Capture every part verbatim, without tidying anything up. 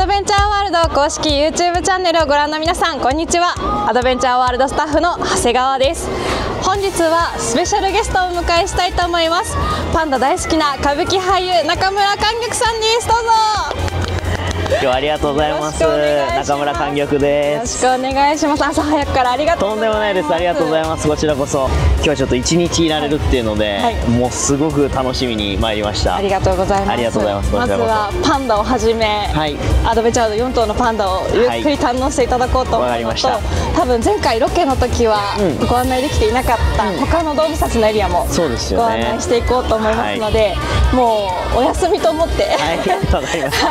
ベンチャーワールド公式 ユーチューブ チャンネルをご覧の皆さん、こんにちは。アドベンチャーワールドスタッフの長谷川です。本日はスペシャルゲストをお迎えしたいと思います。パンダ大好きな歌舞伎俳優中村莟玉さんです。どうぞ。 今日はありがとうございます。中村莟玉です。 よろしくお願いします。朝早くからありがとうございます。 とんでもないです。ありがとうございます。こちらこそ。今日はちょっと一日いられるっていうので、はい、もうすごく楽しみに参りました。 ありがとうございます。 ありがとうございます。 まずはパンダをはじめ、はい、アドベンチャーワールドよん頭のパンダをゆっくり堪能していただこうと思うのと、はい、多分前回ロケの時はご案内できていなかった他の動物たちのエリアもご案内していこうと思いますので、もうお休みと思って、 はい、わかりました。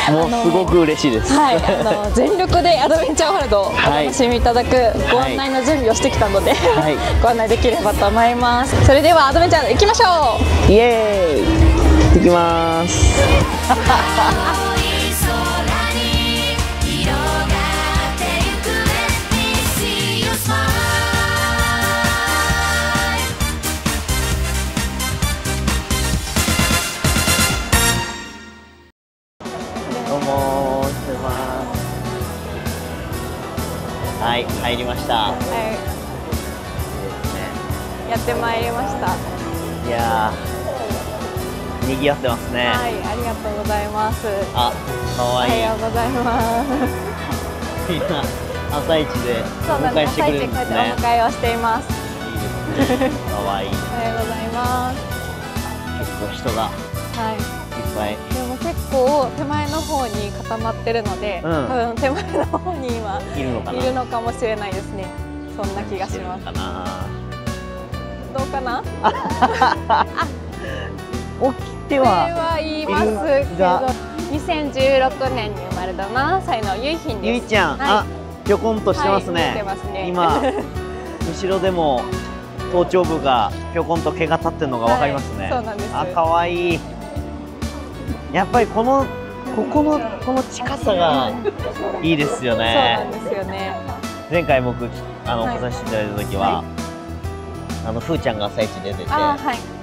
もうすごく嬉しいです。 はい、あの全力でアドベンチャーワールドをお楽しみいただくご案内の準備をしてきたので、はい、ご案内できればと思います。それではアドベンチャー行きましょう。 イエーイ、行きます。どうもー、してます。はい、入りました。はい。 やってまいりました。 いやー、賑わってますね。 はい、ありがとうございます。 あ、可愛い。 おはようございます。 みんな朝一でお迎えしてくれるんですね。 お迎えをしています。 いいですね。可愛い。 おはようございます。 結構人がはいいっぱい。 でも結構手前の方に固まってるので、うん、多分手前の方に今いるのかな。いるのかもしれないですね。そんな気がします。かな。どうかな。 起きては。 言いますけど、にせんじゅうろくねんに生まれたななさいのゆいひんです。 ゆいちゃん、はい、あ、ぴょこんとしてますね。 はい、ね今後ろでも頭頂部がぴょこんと毛が立ってるのがわかりますね。はい、 そうなんです。 あ、可愛い。やっぱりこのここのこの近さがいいですよね。 そうなんですよね。 前回僕あの来させていただいた時は。はい、あのふーちゃんが朝一出てて、はい、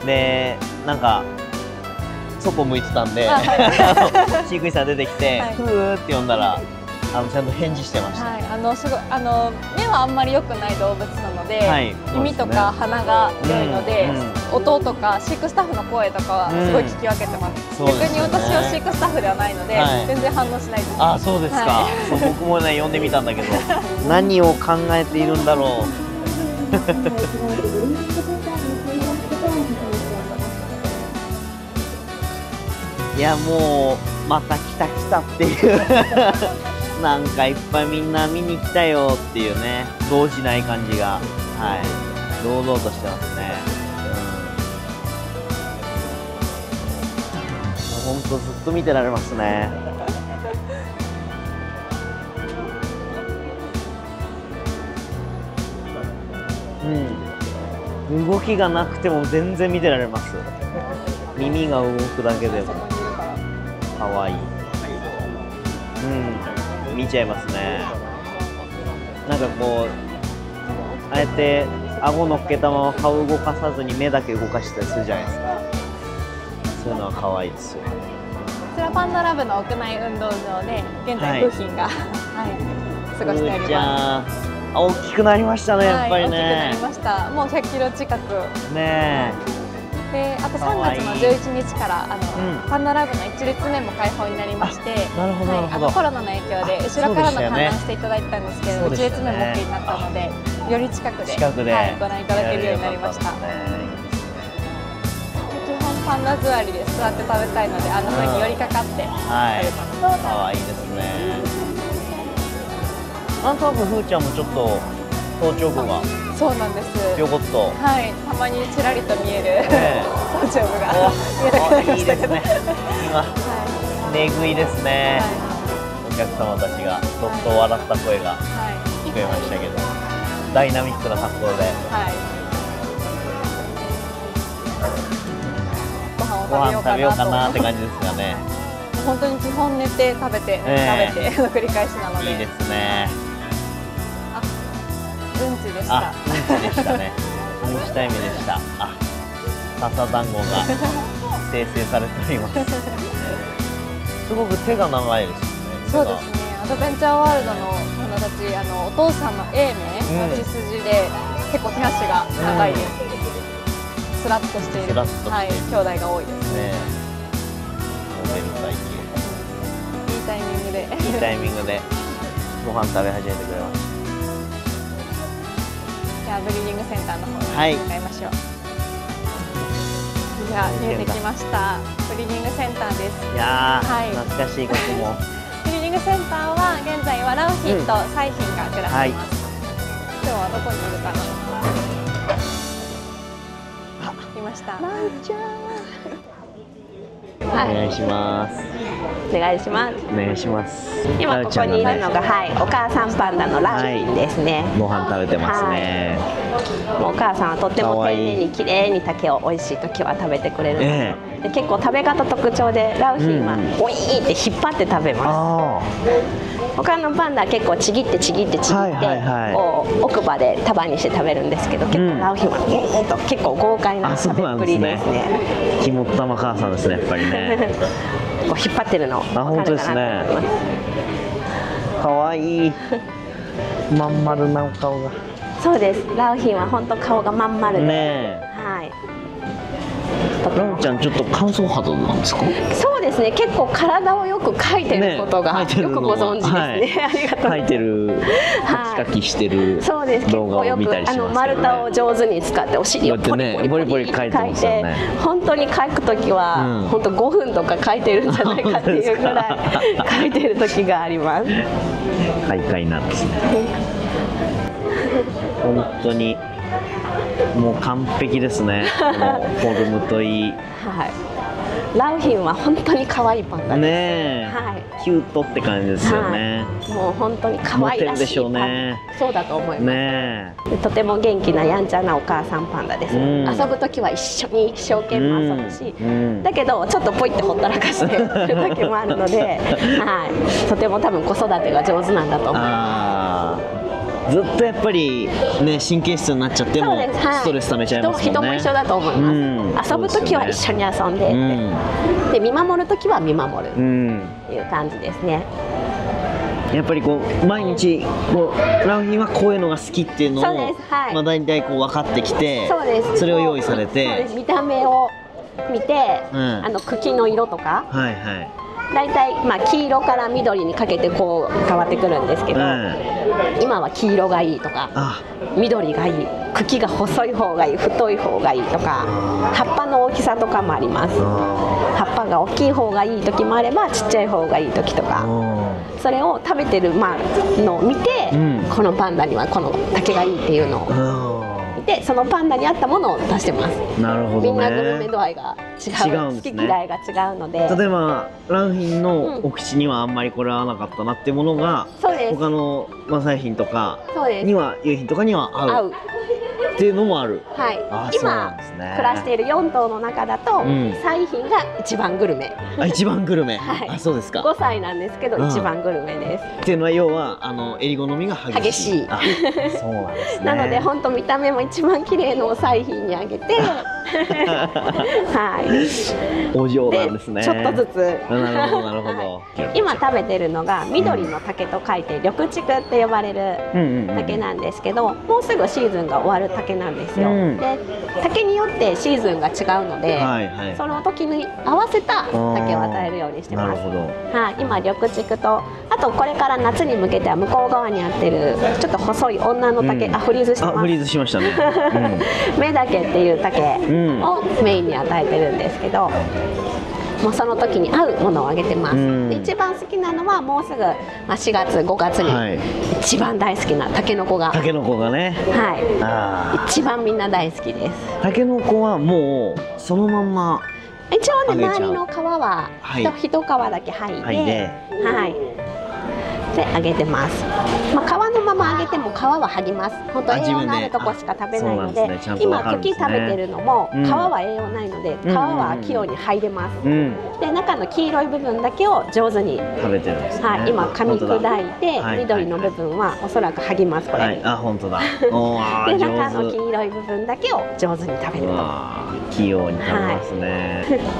でなんか外向いてたんで、はい、飼育員さん出てきて、はい、ふーって呼んだらあのちゃんと返事してました。はい、 あのすごいあの目はあんまり良くない動物なので、はい、耳とか鼻が良いので、うん、音とか飼育スタッフの声とかはすごい聞き分けてます。うん、逆に私は飼育スタッフではないので、はい、全然反応しないです。 あ、そうですか。はい、そう僕もね呼んでみたんだけど何を考えているんだろう。いやもうまた来た来たっていうなんかいっぱいみんな見に来たよっていうね、動じない感じが、はい、堂々としてますね。うん、もうほんとずっと見てられますね。うん、動きがなくても全然見てられます。耳が動くだけでも可愛い。うん、見ちゃいますね。なんかこうあえて顎乗っけたまま顔動かさずに目だけ動かしたりするじゃないですか。そういうのは可愛いですよ。こちらパンダラブの屋内運動場で現在楓浜が、はいはい、過ごしております。じゃあ大きくなりましたね、やっぱりね。 大きくなりました。もうひゃっキロ近く。 ねえ。で、あとさんがつのじゅういちにちからあの、うん、パンダラブの一列目も開放になりまして、 なるほど、はい、あのコロナの影響で後ろからの観覧していただいたんですけど、ね、一列目も オーケー になったので、より近くで、 近くで、 はい、ご覧いただけるようになりました。基本パンダ座りで座って食べたいので、あの風に寄りかかって食べます。 はい、可愛いですね。なんとなくふーちゃんもちょっと頭頂部がそうなんです。 ぴょこっと、 はい、たまにちらりと見える、ね、頭頂部が見えなくなりましたけど、いいですね。今、はい、寝食いですね。はい、お客様たちがちょっと笑った声が聞こえましたけど、はい、ダイナミックな格好で、はい、ご飯を食べようかなって感じですがね。 本当に基本寝て食べて、えー、食べての繰り返しなので。 いいですね。 うんちでした。 あ、うんちでしたね。うんちタイムでした。あ、笹団子が生成されております。すごく手が長いですね。 そうですね。アドベンチャーワールドのパンダたち、あのお父さんの永明の血筋で、うん、結構手足が長いです。うん、スラッとしている、はい、兄弟が多いですね。 モデル体型。 いいタイミングで。 いいタイミングでご飯食べ始めてくれました。 じゃあブリーディングセンターの方に向かいましょう。はい、じゃあ見えてきました。ブリーディングセンターです。 いやー、はい、懐かしいここも。 ブリーディングセンターは現在は良浜と彩浜が暮らしています。うん、今日はどこにいるかな。いました。まんちゃん。 はい、お願いします。 お願いします。 お願いします。 今ここにいるのが、はい、お母さんパンダの良浜ですね。 ご飯食べてますね。 もうお母さんはとっても丁寧に綺麗に竹を美味しい時は食べてくれる。ええ、で結構食べ方特徴で、良浜はおいーって引っ張って食べます。他のパンダは結構ちぎってちぎってちぎって、こう奥歯で束にして食べるんですけど、結構良浜はえっと結構豪快な食べっぷりですね。 肝っ玉母さんですね、やっぱりね。 こう引っ張ってるの分かるかなと思います。 可愛いまん丸なお顔が。 そうです。良浜は本当顔がまん丸で、 ね、 はい。 ランちゃんちょっと乾燥肌なんですか？ そうですね。結構体をよく描いてることが、ね、よくご存知ですね。はい、ありがとう。 描いてる、カキカキしてる動画を見たりしますけどね。あの丸太を上手に使ってお尻をポリポリポリポリ描いて、ね、本当に描くときは、うん、本当ごふんとか描いてるんじゃないかっていうぐらい描いてる時があります。 快快なんですね。本当にもう完璧ですね。このフォルムといい。 はい。良浜は本当に可愛いパンダです。 ねえ。はい。キュートって感じですよね。 はい、もう本当に可愛らしい。でしょうね。そうだと思います。ねえ。とても元気なやんちゃなお母さんパンダです。うん、遊ぶときは一緒に一生懸命遊ぶし、うん、だけどちょっとポイってほったらかしてる時もあるので、はい。とても多分子育てが上手なんだと思います。 ずっとやっぱりね神経質になっちゃってもストレス溜めちゃいますもんね。 人も一緒だと思います。遊ぶときは一緒に遊んで、で見守るときは見守るっていう感じですね。 やっぱりこう毎日こう良浜はこういうのが好きっていうのをまあ大体こう分かってきて、それを用意されて、 見た目を見て、あの茎の色とか。はいはい。だいたいまあ黄色から緑にかけてこう変わってくるんですけど、うん、今は黄色がいいとか緑がいい、茎が細い方がいい、太い方がいいとか、葉っぱの大きさとかもあります。葉っぱが大きい方がいい時もあればちっちゃい方がいい時とか、それを食べてるまあのを見て、うん、このパンダにはこの竹がいいっていうのをでそのパンダに合ったものを出してます。 なるほどね。 みんなグルメ度合いが違う、違うんですね、好き嫌いが違うので、 例えば良浜のお口にはあんまりこれ合わなかったなっていうものが、うん、他の彩浜とかには結浜とかには合う。合うっていうのもある。 はい。今暮らしているよん頭の中だと彩浜が一番グルメ。 あ、一番グルメ。はい。あ、そうですか。 ごさいなんですけど一番グルメです。 っていうのは要はあの襟好みが激しい。激しい。そうなんですね。 なので本当見た目も一番綺麗の彩浜にあげて、はい。 お嬢なんですね。 ちょっとずつ。 なるほどなるほど。 今食べてるのが緑の竹と書いて緑竹って呼ばれる竹なんですけど、もうすぐシーズンが終わる竹なんですよ。うん、で竹によってシーズンが違うので、はいはい、その時に合わせた竹を与えるようにしてます。はい、今緑竹と、あとこれから夏に向けては向こう側にあってるちょっと細い女の竹、うん、あフリーズしてます。 あフリーズしましたね。 うん、目竹っていう竹をメインに与えてるんですけど。もうその時に合うものをあげてます。うん、一番好きなのはもうすぐ、まあ、しがつごがつに一番大好きなタケノコが、 タケノコがね、 はい、あ一番みんな大好きです。 タケノコはもうそのまんま一応ね、周りの皮は一皮だけ剥いで、はい、で揚げてます。まあ、皮のまま揚げても皮は剥ぎます。本当栄養のあるとこしか食べないので、ね、今茎食べてるのも、うん、皮は栄養ないので皮は器用に剥いでます。うん、で中の黄色い部分だけを上手に食べてるんですね。 はい、今噛み砕いて緑の部分はおそらく剥ぎます。これ。 はい、あ本当だ。 で中の黄色い部分だけを上手に食べると。 器用に食べますね。はい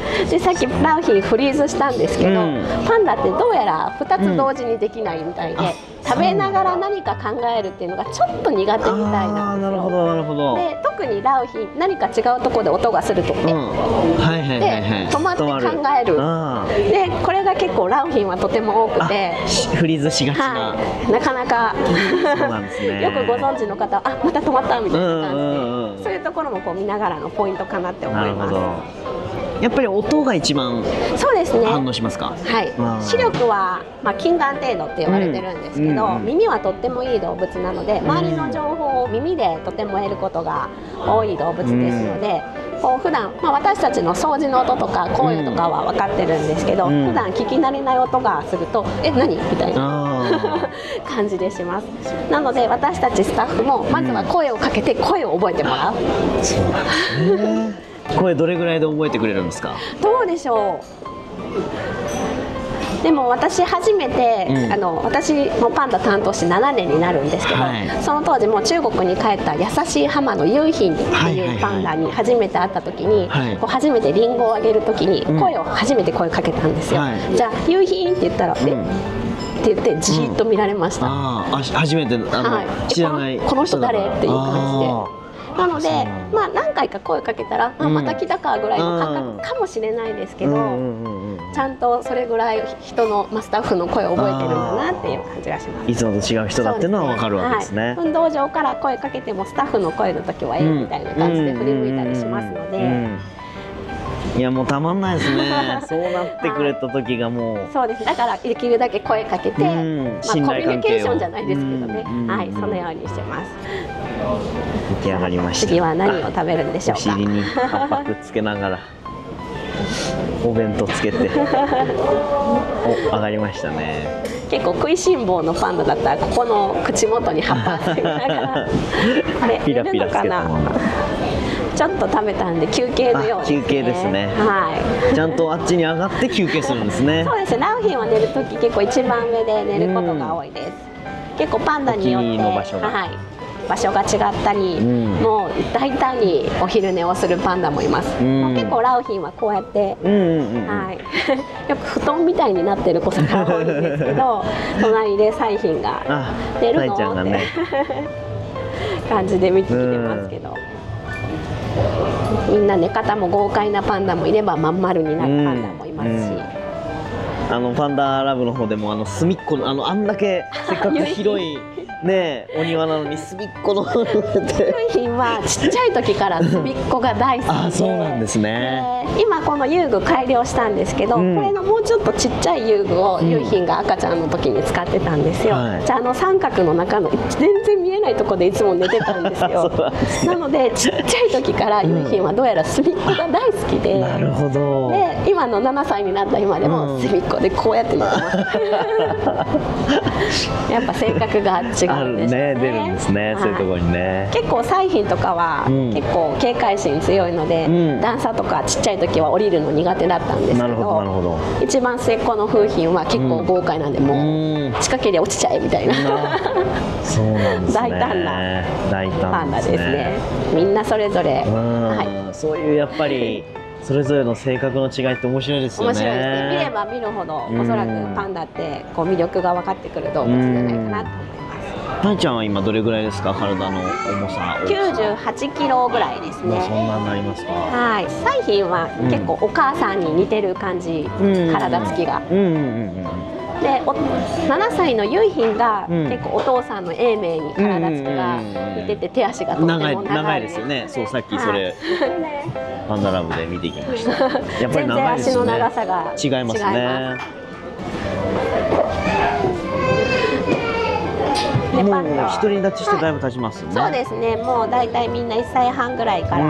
でさっき良浜フリーズしたんですけど、うん、パンダってどうやらふたつ同時にできないみたいで、うん、食べながら何か考えるっていうのがちょっと苦手みたいなんですよ。 なるほどなるほど。 で特に良浜何か違うところで音がするとね、で止まって考える。でこれが結構良浜はとても多くてフリーズしがちな、 はい、なかなかそうなんですね。よくご存知の方はあまた止まったみたいな感じで、そういうところもこう見ながらのポイントかなって思います。 やっぱり音が一番そうですね反応しますか。 はい、視力は、まあ、近眼程度って言われてるんですけど、うんうん、耳はとってもいい動物なので周りの情報を耳でとても得ることが多い動物ですので、うん、こう普段、まあ、私たちの掃除の音とか声とかは分かってるんですけど、うん、普段聞き慣れない音がするとえ何みたいな感じでします。なので私たちスタッフもまずは声をかけて声を覚えてもらう、 うん、そうなんですね。声どれぐらいで覚えてくれるんですか。 どうでしょう。でも私初めて、うん、あの私もパンダ担当してななねんになるんですけど、はい、その当時も中国に帰った優しい浜の雄浜っていうパンダに初めて会った時に、はい、こう初めてリンゴをあげる時に声を初めて声かけたんですよ、はい、じゃあ雄浜って言ったら、うん、えって言ってじーっと見られました、うん、 ああ初めてあの、はい、知らないこの、この人誰っていう感じで。なので、まあ、何回か声かけたら、うん、あまた来たかぐらいの感覚かもしれないですけど、ちゃんとそれぐらい人の、まあ、スタッフの声を覚えてるんだなっていう感じがします。 いつもと違う人だっていうのは分かるわけですね。はい、 運動場から声かけてもスタッフの声の時はええみたいな感じで振り向いたりしますので。 いやもうたまんないですね。そうなってくれた時がもう、はい、そうです。 だからできるだけ声かけて、まあ、コミュニケーションじゃないですけどね、はい、そのようにしてます。 出来上がりました。 次は何を食べるんでしょうか。 お尻に圧迫つけながらお弁当つけてお上がりましたね。 結構食いしん坊のパンダだったらここの口元に葉っぱつけながらピラピラつけたままちょっと食べたんで休憩のようですね。 休憩ですね。 はい。 ちゃんとあっちに上がって休憩するんですね。 そうですね。良浜は寝るとき結構一番上で寝ることが多いです。結構パンダによっての場所が、 はい、場所が違ったり、うん、もう大胆にお昼寝をするパンダもいます。うん、結構良浜はこうやって、はい、よく布団みたいになってる子が多いんですけど、隣で彩浜が寝るのって、ね、感じで見てきてますけど。みんな寝方も豪快なパンダもいればまん丸になるパンダもいますし、うんうん、 あのパンダラブの方でもあの隅っこのあのあんだけせっかく広いねお庭なのに隅っこの方に雄浜はちっちゃい時から隅っこが大好きであそうなんですね。 今この遊具改良したんですけど、うん、これのもうちょっとちっちゃい遊具を雄浜が赤ちゃんの時に使ってたんですよ、はい、じゃああの三角の中の全然見えないところでいつも寝てたんですよなのでちっちゃい時から雄浜はどうやら隅っこが大好きで、うん、 なるほど。 で今のななさいになった今でも隅っこでこうやって寝てます、うん、やっぱ性格が違うんですね。 あるね、出るんですね、はい、そういうところにね。 結構彩浜とかは、うん、結構警戒心強いので、うん、段差とかちっちゃい時は降りるの苦手だったんですけど、なるほどなるほど。一番末っ子の楓浜は結構豪快なんで、うん、もう近ければ落ちちゃえみたいなそうなんですね。 大胆なパンダですね。みんなそれぞれ、 はい、そういうやっぱりそれぞれの性格の違いって面白いですよね。 面白いですね。見れば見るほどおそらくパンダってこう魅力が分かってくる動物じゃないかなと思います。 タイちゃんは今どれぐらいですか、体の重さ。 きゅうじゅうはちキロぐらいですね。 そんなになりますか。 はい。彩浜は結構お母さんに似てる感じ、うん、体つきが。で、ななさいの雄浜が結構お父さんの永明に体つきが似てて手足がとっても長い。 長いですよね。そう、さっきそれ、はい、パンダラブで見てきました。やっぱり長いですね。全然足の長さが違いますね。もう独り立ちしてだいぶ経ちますよね。 はい、そうですね。もうだいたいみんないっさいはんぐらいから、うん、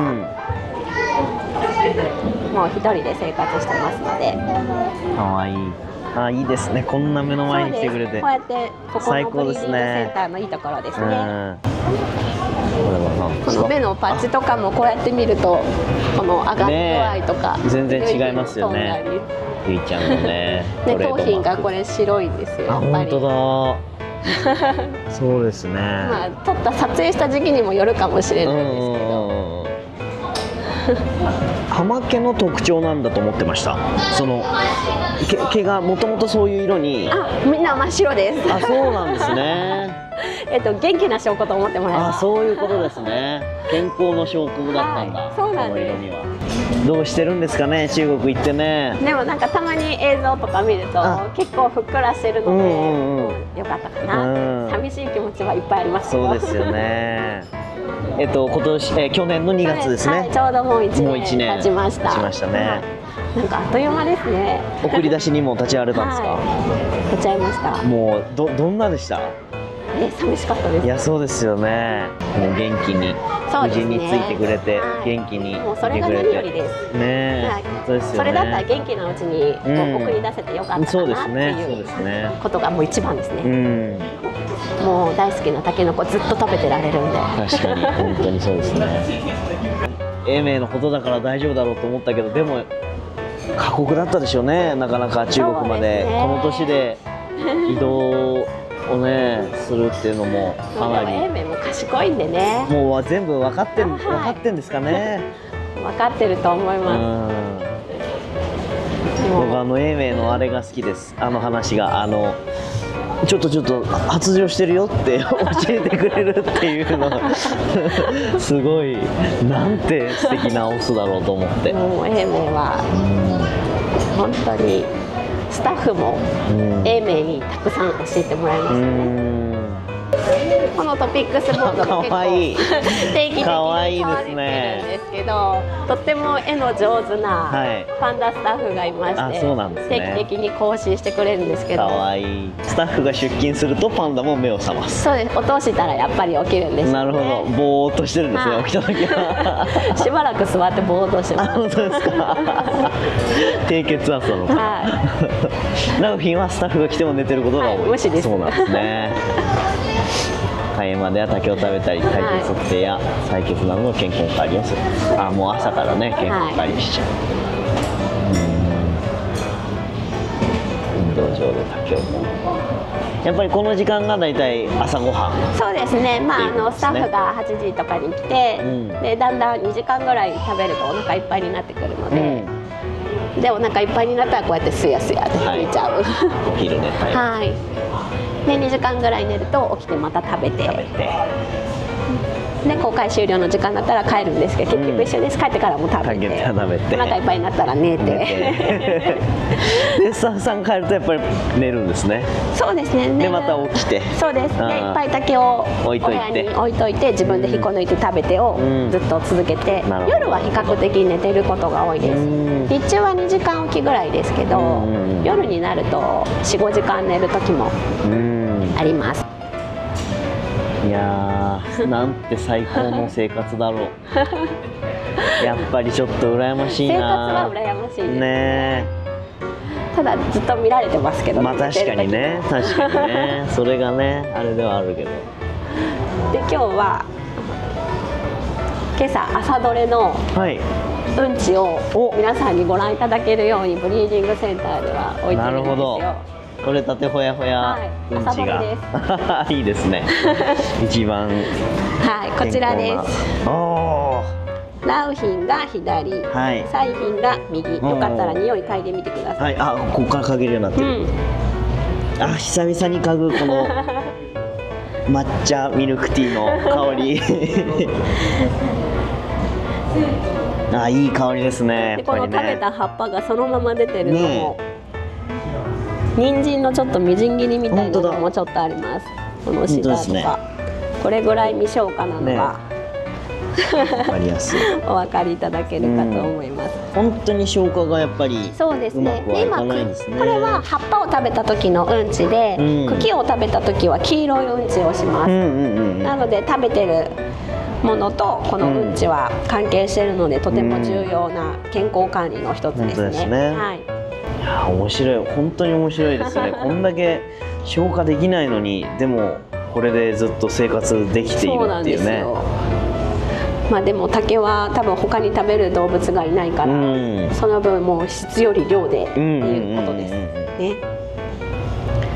もう一人で生活してますので。 可愛い。あ、いいですね。こんな目の前に来てくれて。 こうやってここのブリーディングセンターのいいところですね。この目のパッチとかもこうやって見るとこの上がり具合とか、 ね、全然違いますよね。ゆいちゃんのね。 で、頭皮がこれ白いんですよ。やっぱり。 本当だ。そうですね。 まあ撮った撮影した時期にもよるかもしれないですけど。 あ、 浜毛の特徴なんだと思ってました。その毛毛がもともとそういう色に。 あ、みんな真っ白です。 あ、そうなんですね。 えっと元気な証拠と思ってもらえば。 あ、そういうことですね。健康の証拠だったんだ。はい、 そうなんです。 この色には。どうしてるんですかね、中国行ってね。 でもなんかたまに映像とか見ると結構ふっくらしてるので、よかったかな。寂しい気持ちはいっぱいあります。 そうですよね。えっと今年、え去年のにがつですね。 はい、ちょうどもういちねん経ちました。 経ちましたね。 なんかあっという間ですね。 送り出しにも立ち会われたんですか。 はい、立ち会いました。 もうどどんなでした。 え、寂しかったです。 いや、そうですよね。もう元気に無事についてくれて、元気にもうそれが何よりです。 ね、そうですよね。 それだったら元気なうちに送り出せてよかったかなっていうことがもう一番ですね。もう大好きなタケノコずっと食べてられるんで。 確かに本当にそうですね。永明のことだから大丈夫だろうと思ったけど、でも過酷だったでしょうね。なかなか中国までこの年で移動をねするっていうのもかなり。 永明も賢いんでね。 もう全部分かってる、分かってんですかね。 分かってると思います。 僕あの永明のあれが好きです。あの話があの。ちょっとちょっと発情してるよって教えてくれるっていうのすごいなんて素敵なオスだろうと思って。 もう永明は本当にスタッフも永明にたくさん教えてもらいましたね。このトピックスボードも結構定期的に変わってるんですけど、とっても絵の上手なパンダスタッフがいまして、定期的に更新してくれるんですけど、 かわいい。スタッフが出勤するとパンダも目を覚ます。 そうです。落としたらやっぱり起きるんです。 なるほど。ぼーっとしてるんですね、起きた時は。 しばらく座ってぼーっとしてます。 本当ですか。低血圧なのか。ナウフィンはスタッフが来ても寝てることが多い。 無視です。 そうなんですね。開園までは竹を食べたり、体重測定や採血などの健康管理をする。あ、もう朝からね、健康管理しちゃう。運動場で竹を。やっぱりこの時間がだいたい朝ごはん。 そうですね。まああのスタッフがはちじとかに来て、でだんだんにじかんぐらい食べるとお腹いっぱいになってくるので、でお腹いっぱいになったらこうやってすやすやって寝ちゃう。 お昼寝タイム。 はい。でにじかんぐらい寝ると起きてまた食べて、食べてで公開終了の時間だったら帰るんですけど、結局一緒です。帰ってからも食べて、お腹いっぱいになったら寝てでスタッフさん帰るとやっぱり寝るんですね。 そうですね。 でまた起きて、 そうです。でいっぱい竹をお部屋に置いといて、自分で引っこ抜いて食べてをずっと続けて、夜は比較的寝てることが多いです。日中はにじかんおきぐらいですけど、夜になるとよん、ごじかん寝る時もあります。 いやー、なんて最高の生活だろう。やっぱりちょっと羨ましいな。 生活は羨ましいですね。 ただずっと見られてますけど。 まあ確かにね、確かにね、それがね、あれではあるけど。 で今日は今朝朝どれのうんちを皆さんにご覧いただけるようにブリーディングセンターでは置いてるんですよ。 取れたてほやほやうんちが、はい、いいですね。一番はいこちらです。ラウヒンが左、はい、サイヒンが右。よかったら匂い嗅いでみてください。 はい、あ、ここから嗅げるようになってる。うん、あ、久々に嗅ぐこの抹茶ミルクティーの香り。あ、いい香りですね。 でこの食べた葉っぱがそのまま出てるのも。人参のちょっとみじん切りみたいなのもちょっとあります。このシダとか、ね、これぐらい未消化なのが、ね、 分かりやすい。 お分かりいただけるかと思います。 うん、本当に消化がやっぱりそうですね。 で今これは葉っぱを食べた時のうんちで、うん、茎を食べた時は黄色いうんちをします。なので食べてるものとこのうんちは関係しているので、とても重要な健康管理の一つですね。はい。 いや面白い、本当に面白いですね。こんだけ消化できないのに、でもこれでずっと生活できているっていうね。 まあでも竹は多分他に食べる動物がいないから、うん、その分もう質より量でっていうことですね。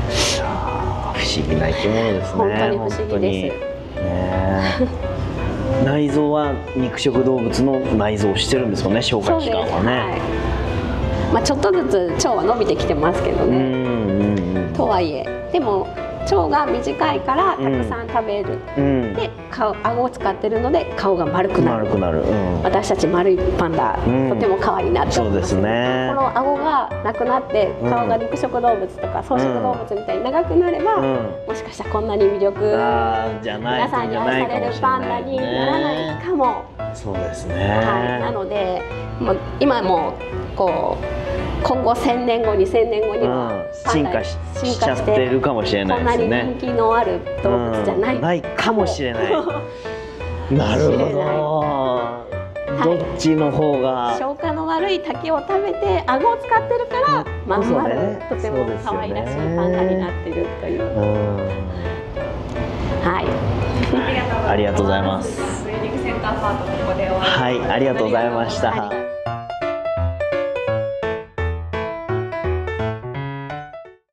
不思議な生き物ですね。 本当に不思議です。 ね内臓は肉食動物の内臓をしてるんですもんね、消化器官はね。はい、 まあちょっとずつ腸は伸びてきてますけどね。うんうんうん、とはいえでも腸が短いからたくさん食べる、うん、で顔顎を使ってるので顔が丸くなる。丸くなる、うん、私たち丸いパンダ、うん、とても可愛いなって思います。そうですね。この顎がなくなって顔が肉食動物とか草食動物みたいに長くなれば、うん、もしかしたらこんなに魅力、うん、皆さんに愛されるパンダにならないかも。 そうですね。 はい、なのでもう今もこう今後せんねんごにせんねんごには進化しちゃってるかもしれないですね。 こんなに人気のある動物じゃない、 うん、ないかもしれない。なるほど。どっちの方が消化の悪い竹を食べて顎を使ってるからまん丸、ね、とても可愛らしいパンダになってるという。はい。 ありがとうございます。 ウェディングセンターパートここで終わります。 はい、ありがとうございました。